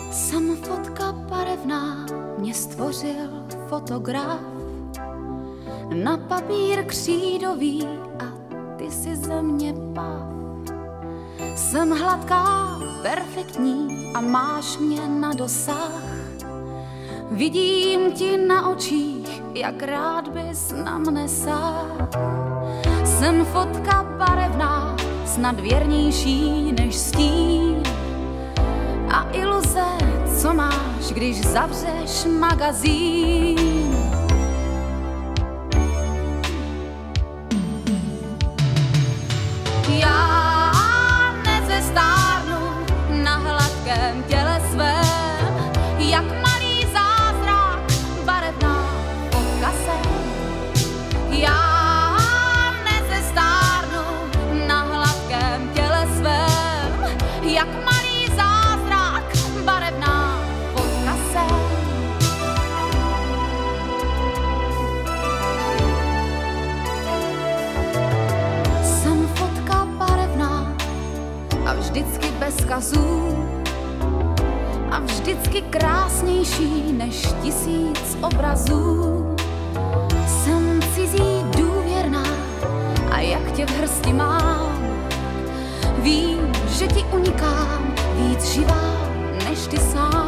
Jsem fotka barevná, mě stvořil fotograf. Na papír křídový a ty si ze mě pav. Jsem hladká, perfektní a máš mě na dosah. Vidím ti na očích, jak rád bys na mne sáhl. Jsem fotka barevná, snad věrnější než stín. A iluze, co máš, když zavřeš magazín. Já nezestárnu na hladkém těle svém, jak malý zázrak, barevná fotka jsem. Já nezestárnu na hladkém těle svém, jak malý zázrak, barevná fotka jsem. Jsem fotka barevná a vždycky bez kazů a vždycky krásnější než 1000 obrazů. Jsem cizí důvěrná a jak tě v hrsti mám, vím, že ti unikám víc živá než ty sám.